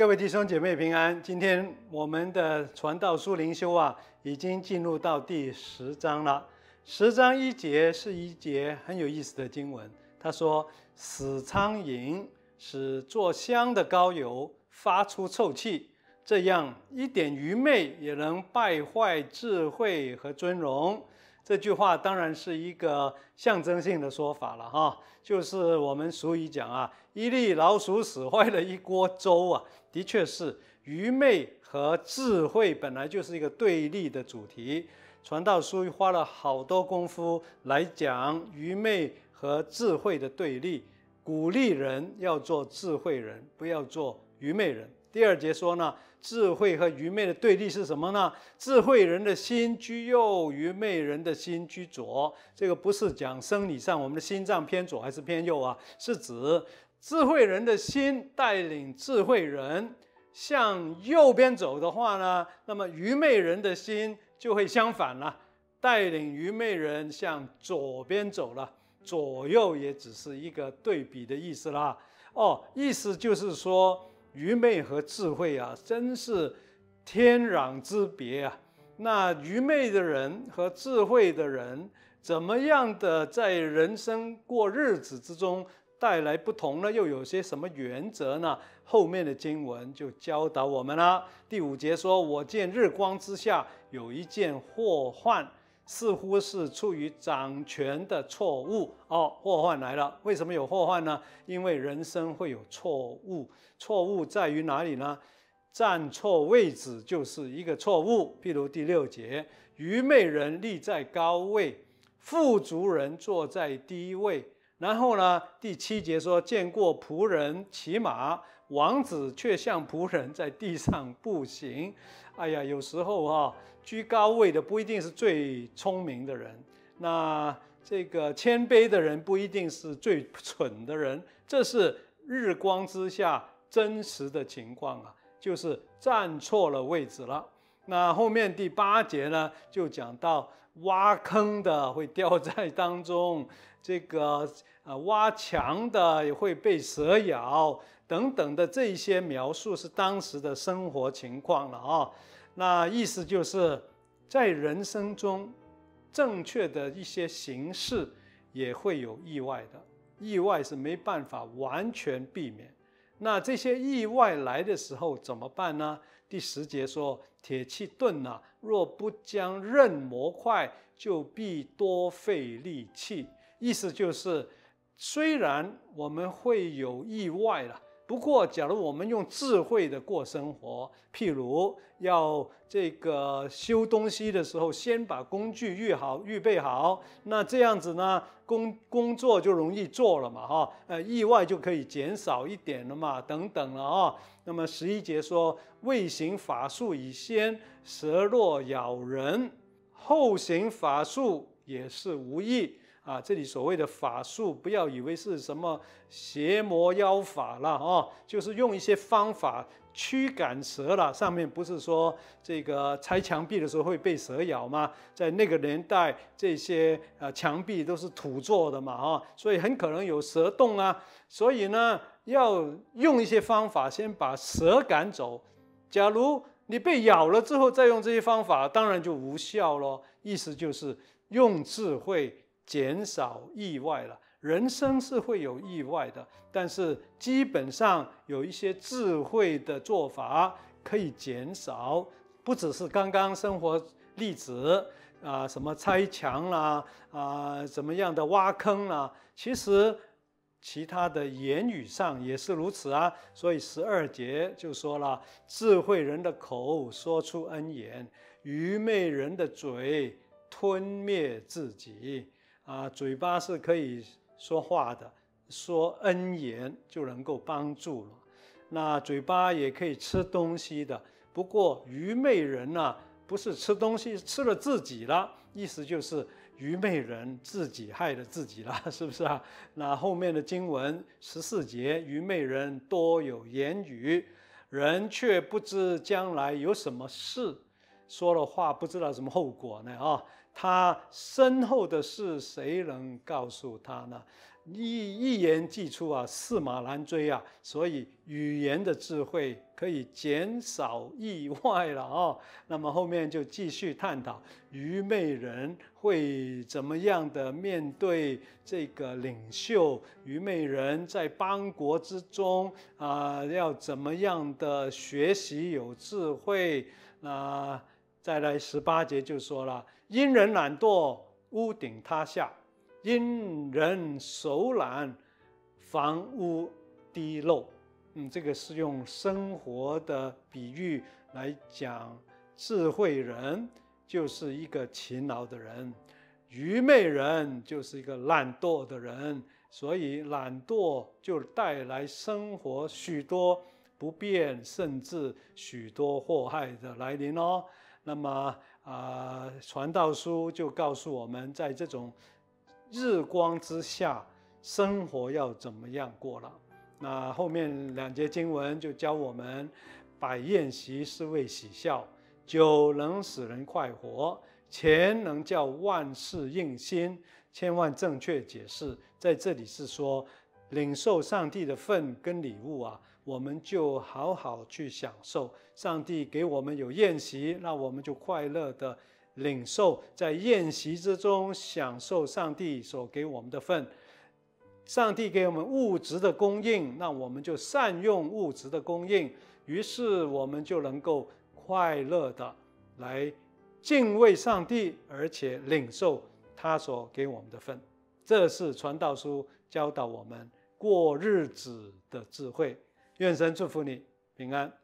各位弟兄姐妹平安。今天我们的传道书灵修已经进入到第10章了。10章1节是一节很有意思的经文。他说：“死苍蝇使做香的膏油发出臭气，这样一点愚昧也能败坏智慧和尊荣。”这句话当然是一个象征性的说法了哈，就是我们俗语讲一粒老鼠屎坏了一锅粥的确是愚昧和智慧本来就是一个对立的主题。传道书花了好多功夫来讲愚昧和智慧的对立，鼓励人要做智慧人，不要做愚昧人。第2节说呢，智慧和愚昧的对立是什么呢？智慧人的心居右，愚昧人的心居左。这个不是讲生理上我们的心脏偏左还是偏右是指智慧人的心带领智慧人向右边走的话呢，那么愚昧人的心就会相反了，带领愚昧人向左边走了。左右也只是一个对比的意思啦。意思就是说愚昧和智慧真是天壤之别那愚昧的人和智慧的人怎么样的在人生过日子之中带来不同呢？又有些什么原则呢？后面的经文就教导我们了。第5节说：“我见日光之下有一件祸患，似乎是出于掌权的错误。”祸患来了。为什么有祸患呢？因为人生会有错误。错误在于哪里呢？站错位置就是一个错误。譬如第6节，愚昧人立在高位，富足人坐在低位。然后呢，第7节说：“见过仆人骑马，王子却像仆人在地上步行。”有时候居高位的不一定是最聪明的人，那这个谦卑的人不一定是最蠢的人，这是日光之下真实的情况就是站错了位置了。那后面第8节呢，就讲到挖坑的会掉在当中，这个挖墙的也会被蛇咬等等的这些描述是当时的生活情况了那意思就是在人生中正确的一些形式也会有意外的，意外是没办法完全避免。那这些意外来的时候怎么办呢？第10节说：“铁器钝若不将刃磨快，就必多费力气。”意思就是虽然我们会有意外了，不过假如我们用智慧的过生活，譬如要这个修东西的时候先把工具预备好，那这样子呢工作就容易做了嘛意外就可以减少一点了嘛，等等了那么11节说：“未行法术以先，蛇若咬人，后行法术也是无益。”这里所谓的法术，不要以为是什么邪魔妖法了就是用一些方法驱赶蛇了。上面不是说这个拆墙壁的时候会被蛇咬吗？在那个年代，这些墙壁都是土做的嘛所以很可能有蛇洞所以呢，要用一些方法先把蛇赶走。假如你被咬了之后再用这些方法，当然就无效咯。意思就是用智慧减少意外了。人生是会有意外的，但是基本上有一些智慧的做法可以减少，不只是刚刚生活例子什么拆墙啦怎么样的挖坑啦，其实其他的言语上也是如此所以12节就说了：“智慧人的口说出恩言，愚昧人的嘴吞灭自己。”嘴巴是可以说话的，说恩言就能够帮助了。那嘴巴也可以吃东西的，不过愚昧人不是吃东西吃了自己了，意思就是愚昧人自己害了自己了，是不是那后面的经文14节：“愚昧人多有言语，人却不知将来有什么事，说了话不知道什么后果呢他身后的事谁能告诉他呢？一言既出啊，驷马难追啊，所以语言的智慧可以减少意外了哦。那么后面就继续探讨愚昧人会怎么样的面对这个领袖，愚昧人在邦国之中要怎么样的学习有智慧。再来18节就说了，因人懒惰，屋顶塌下；因人手懒，房屋滴漏。这个是用生活的比喻来讲，智慧人就是一个勤劳的人，愚昧人就是一个懒惰的人。所以懒惰就带来生活许多不便，甚至许多祸害的来临哦。那么传道书就告诉我们，在这种日光之下，生活要怎么样过了。那后面2节经文就教我们，摆宴席是为喜笑，酒能使人快活，钱能叫万事应心。千万正确解释，在这里是说，领受上帝的份跟礼物我们就好好去享受。上帝给我们有宴席，那我们就快乐的领受，在宴席之中享受上帝所给我们的份。上帝给我们物质的供应，那我们就善用物质的供应，于是我们就能够快乐的来敬畏上帝，而且领受他所给我们的份。这是传道书教导我们过日子的智慧。愿神祝福你平安。